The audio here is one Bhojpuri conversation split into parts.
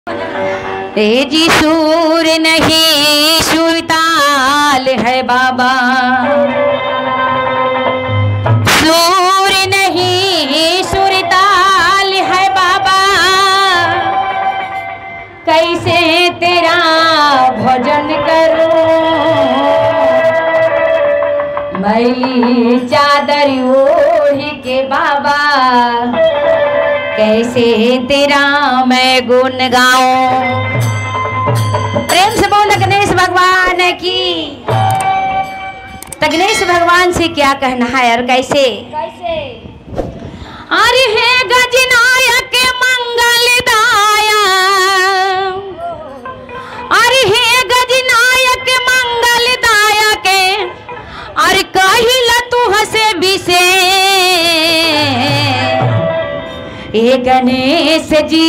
ए जी सूर नहीं सुरताल है बाबा, सूर नहीं सुरताल है बाबा, कैसे तेरा भजन करूं, मैली चादर ओढ़ के बाबा, कैसे तेरा मैं गुण गाऊं। प्रेम से बोल गणेश भगवान की। तो गणेश भगवान से क्या कहना है और कैसे कैसे? अरे हे गजनायक मंगलदाया, अरे हे गजनायक मंगलदाया के, अरे कहिला तू हसे बिसे ए गणेश जी,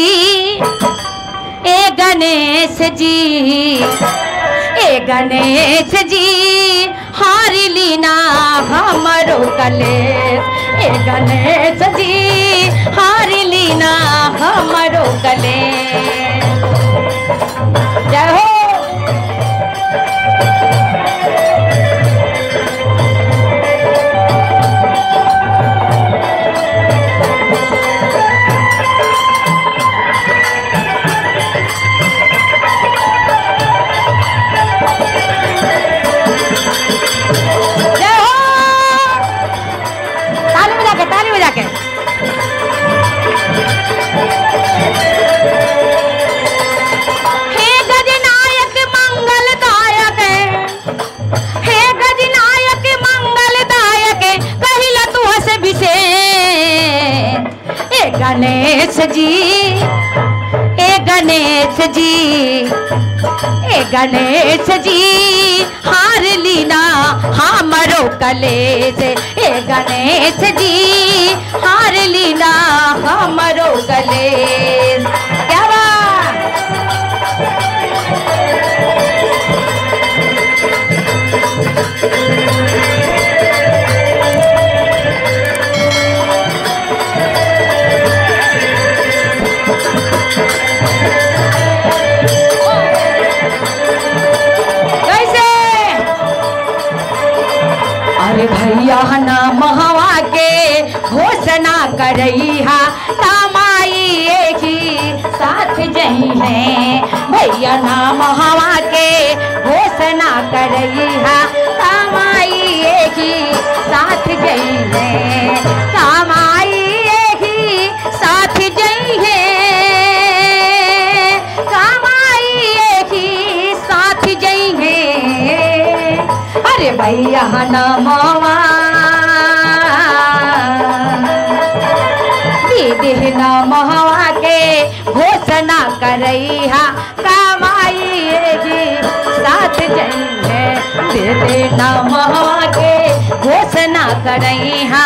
ए गणेश जी, ए गणेश जी, हार लीना हमरो कलेश, ए गणेश जी, हार लीना हमरो कलेश। जय हो। गणेश जी, ए गणेश जी, ए गणेश जी, हार लीना हमरो कलेश, ए गणेश जी, हार लीना हमरो कलेश। क्या बात। अरे भैया नाम हवा के घोषणा करैहा, तमाई एक ही साथ जही है, भैया नाम हवा के घोषणा करैहा, तमाई एक ही साथ जही है, तमाई एक ही साथ जही है, तमाई एक ही साथ जही है। अरे भैया नामवा दीदी नामवा के घोषणा करैहा, कमाई साथ जइहे, दीदी नामवा के घोषणा करैहा।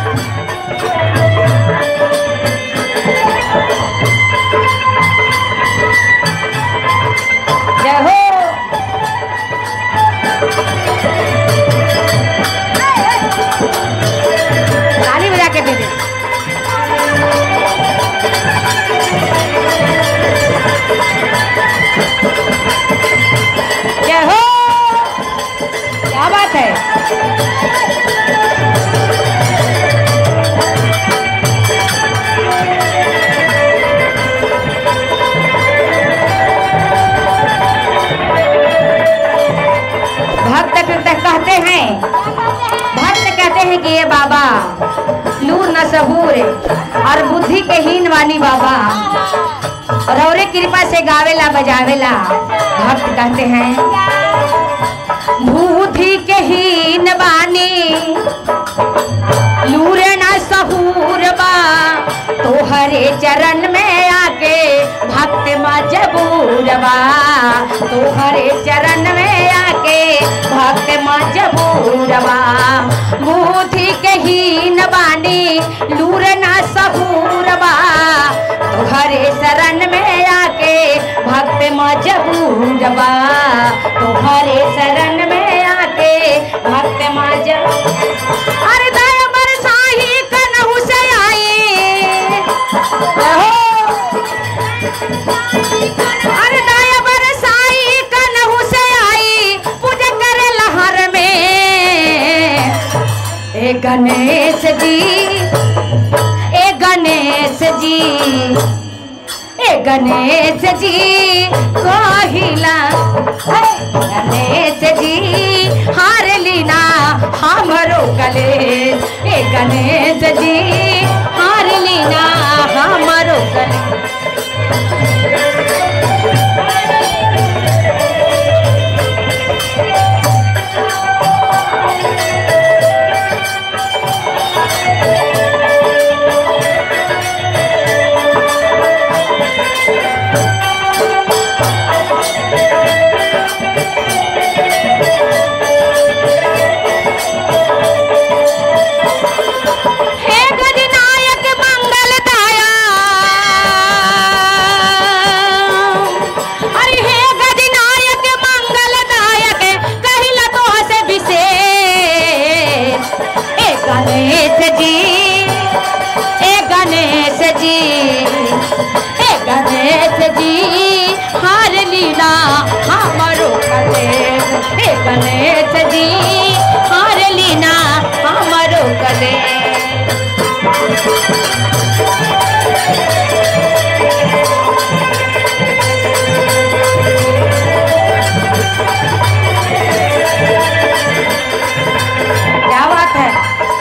जय हो। ताली बजा के दे दे। जय हो। क्या बात है। कहते हैं कि ये बाबा लूर न सहूर और बुद्धि के हीन वाली बाबा, रौरे कृपा से गावेला बजावेला। भक्त कहते हैं बुद्धि के हीन बानी, लूर न सहूर बा, तो हरे चरण में आके भक्त मजबूर बा, तो हरे चरण में आके भक्त मजबूर बा। बुद्धि के हीन बानी, लूर न सहूर बा, तो हरे शरण में आके भक्त मजबूर बा, तो हरे शरण में आके भक्त मजबूर। अरे दया बरसाही कन्हू से आई, गणेश जी, ए गणेश जी, ए गणेश जी कहिला गणेश जी हार लीना हमरो कलेश, ए गणेश जी हार लीना हमरो कलेश। गणेश जी, ए गणेश जी, ए गणेश जी हार लीला हमरो कलेश, ए गणेश जी हार लीना हमरो कलेश। क्या बात है।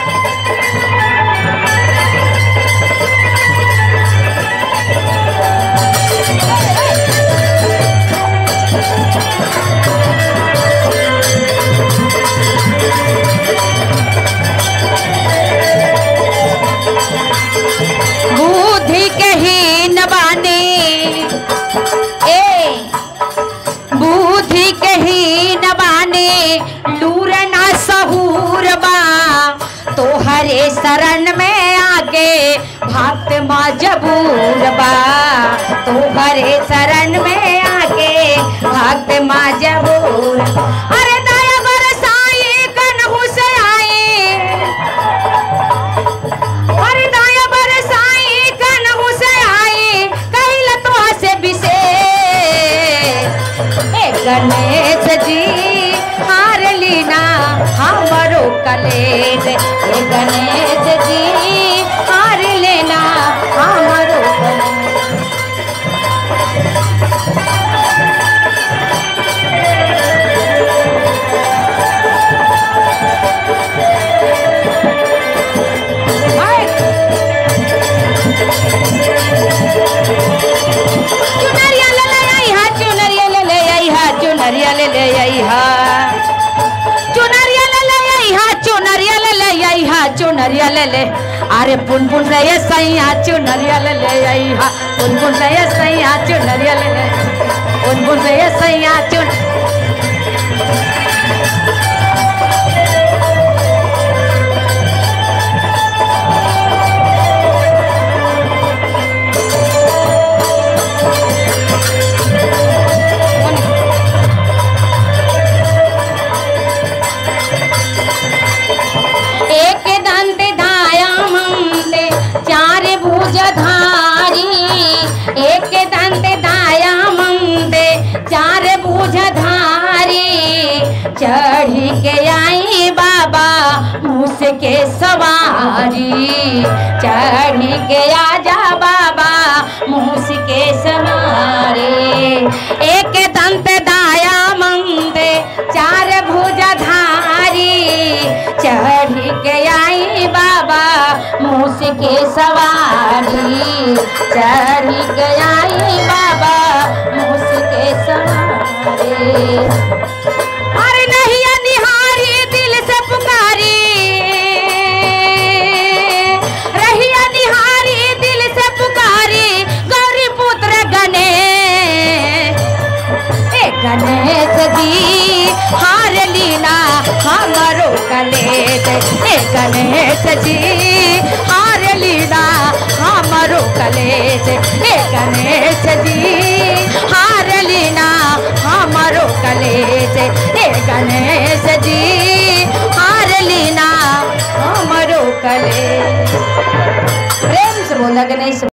बुद्धि के ही न बाने, ए बुद्धि के ही न बाने लूर ना सहूर बा, तोहरे शरण में आके भक्त मजबूर बा, तोहरे शरण में आके भक्त मजबूर। अरे दया बरसाई कन्हू से आई, अरे दया बरसाई कन्हू से आई कहिला तो से विशेष, ए गणेश जी हार लीना हमरो कलेश, ए गणेश जी हार लेना हमरो कलेश। चुनरिया ले ले आई हा, चुनरिया ले ले आई हा, चुनरिया ले ले आई हा, चुनरिया ले ले आई हा, चुनरिया ले ले आई हा, चुनरिया ले ले। अरे पुन रे सैया चुनरिया ले ले आई हा, पुन रे सैया चुनरिया ले ले, पुन रे सैया चुन। एक दंत दायामंते चार भुजधारी, एक दंत दायामंते चार भुजधारी, चढ़ी के आई बाबा मूस के सवारी, चढ़ी के आजा बाबा मूस के सवारी। एक दंत दायामंते चार भुजधारी, चढ़ी के आई बाबा मूस के सवारी, चढ़ी के आई बाबा मूस के सवारी। अरे नहीं निहारी दिल से पुकारी, रहिया निहारी दिल से पुकारी गौरी पुत्र गणेश, ए गणेश जी हार लीना हमरो कलेश, ए गणेश जी हार लीना हमरो कलेश, ए गणेश जी हार लीना हमरो कलेश, ए गणेश जी हार लीना हमरो कलेश। प्रेम से बोला गणेश।